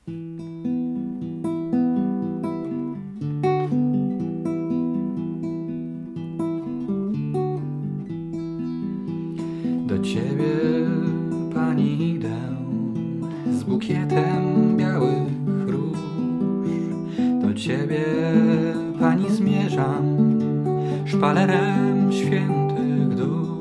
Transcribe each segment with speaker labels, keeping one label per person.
Speaker 1: Do ciebie, pani, idę z bukietem białych róż. Do ciebie, pani, zmierzam szpalerem świętych dusz.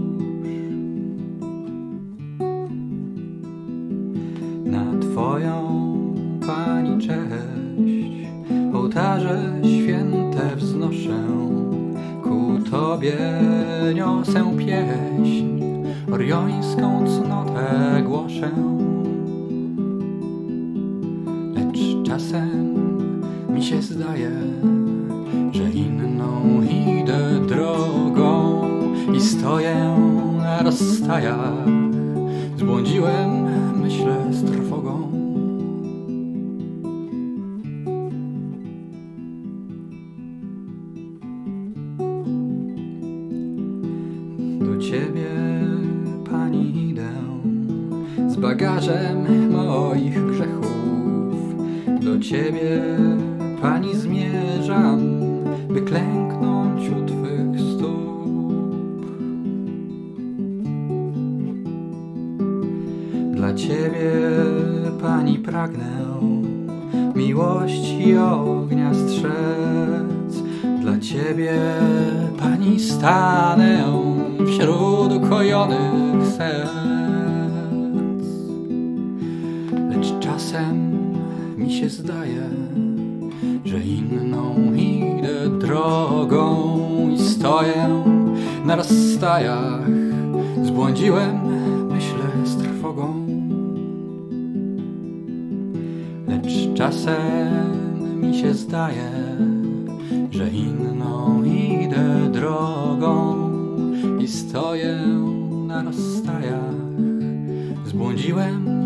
Speaker 1: Na twoją, pani, cześć ołtarze święte wznoszę. Ku tobie niosę pieśń, oriońską cnotę głoszę. Lecz czasem mi się zdaje, że inną idę drogą i stoję na rozstajach. Zbłądziłem, myślę, z trwogą. Do ciebie, pani, idę z bagażem moich grzechów. Do ciebie, pani, zmierzam, by klęknąć u twych stóp. Dla ciebie, pani, pragnę miłości ognia strzec. Dla ciebie, pani, stanę wśród ukojonych serc. Lecz czasem mi się zdaje, że inną idę drogą i stoję na rozstajach. Zbłądziłem, myślę, z trwogą. Lecz czasem mi się zdaje, że inną idę drogą i stoję na rozstajach. Zbłądziłem,